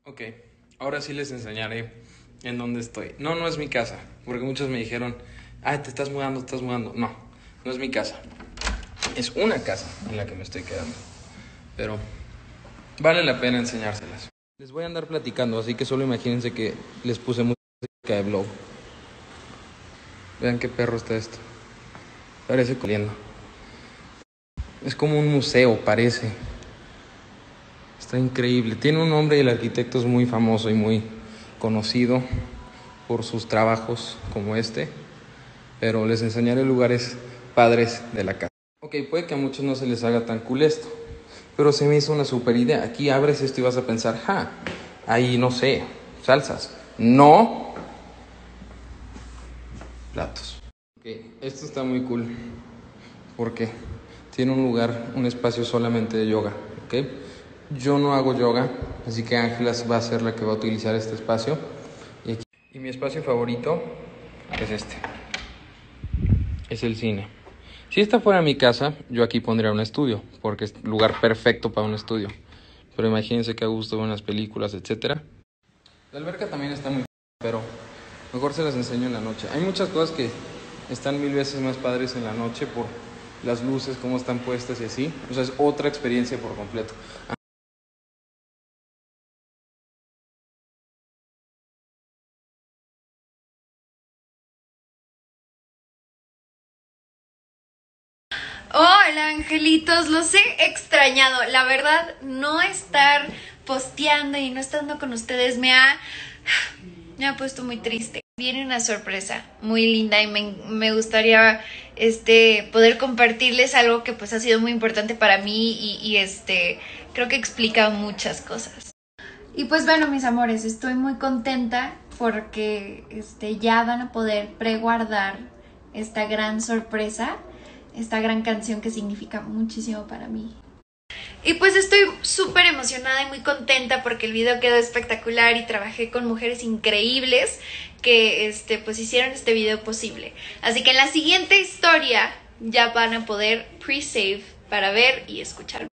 Ok, ahora sí les enseñaré en dónde estoy. No, no es mi casa, porque muchos me dijeron, ay, te estás mudando, te estás mudando. No, no es mi casa. Es una casa en la que me estoy quedando. Pero vale la pena enseñárselas. Les voy a andar platicando, así que solo imagínense que les puse música de vlog. Vean qué perro está esto. Parece corriendo. Es como un museo, parece. Está increíble. Tiene un nombre y el arquitecto es muy famoso y muy conocido por sus trabajos como este. Pero les enseñaré lugares padres de la casa. Ok, puede que a muchos no se les haga tan cool esto, pero se me hizo una super idea. Aquí abres esto y vas a pensar, ahí no sé, salsas. No, platos. Ok, esto está muy cool porque tiene un lugar, un espacio solamente de yoga, ¿ok? Yo no hago yoga, así que Ángela va a ser la que va a utilizar este espacio. Y mi espacio favorito es este, es el cine. Si esta fuera mi casa, yo aquí pondría un estudio, porque es lugar perfecto para un estudio. Pero imagínense que a gusto ven las películas, etcétera. La alberca también está muy... pero mejor se las enseño en la noche. Hay muchas cosas que están 1000 veces más padres en la noche por las luces, cómo están puestas y así. O sea, es otra experiencia por completo. Hola angelitos, los he extrañado. La verdad, no estar posteando y no estando con ustedes me ha puesto muy triste. Viene una sorpresa muy linda y me gustaría poder compartirles algo que pues ha sido muy importante para mí y creo que explica muchas cosas. Y pues bueno, mis amores, estoy muy contenta porque ya van a poder preguardar esta gran sorpresa, esta gran canción que significa muchísimo para mí. Y pues estoy súper emocionada y muy contenta porque el video quedó espectacular y trabajé con mujeres increíbles que pues hicieron este video posible. Así que en la siguiente historia ya van a poder pre-save para ver y escuchar.